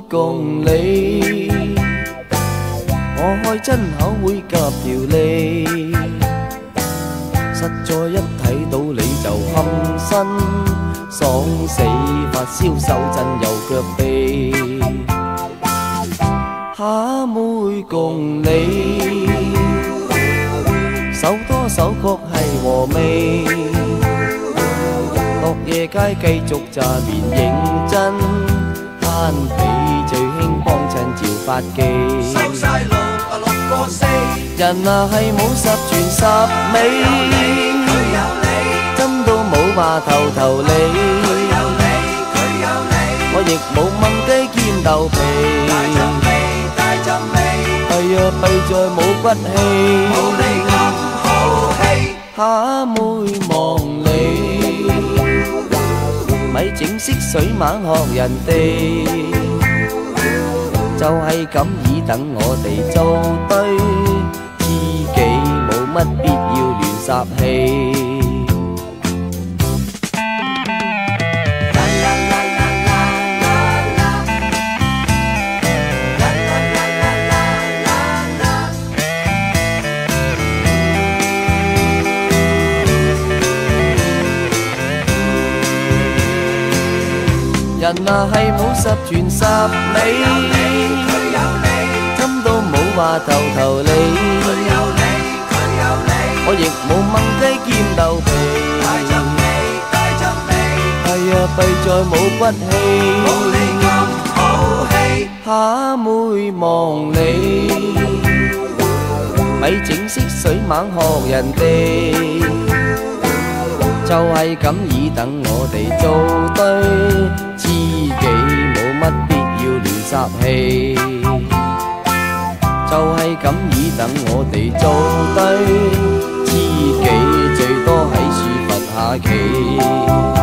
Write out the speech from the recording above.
共你，我開真口會夾條脷，實在一睇到你就冚身，爽死發燒手震右腳痹，蝦妹共你，手多手確係和味。落夜街繼續詐面認真，慳皮最興幫襯照發記。 收晒6個4， 人啊係冇十全十美， 佢有你， 真都冇話頭頭你。 佢有你，佢有你， 我亦冇燜雞兼豆皮。 大陣味，大陣味， 係啊，弊在冇骨氣， 冇你咁好氣。 蝦妹望你。咪整色水猛學人哋，就係咁以等我哋做對，知己冇乜必要亂霎氣。人啊係冇十全十美， 佢有你， 針都冇話頭頭你。 佢有你，佢有你， 我亦冇燜雞兼豆皮。 大陣味，大陣味， 係啊，弊在冇骨氣， 冇你咁好氣。 蝦妹望你，咪整色水猛學人哋，就係咁以等我哋做對。知己冇乜必要亂霎氣，就係咁以等我哋做對。知己最多喺樹罰下棋。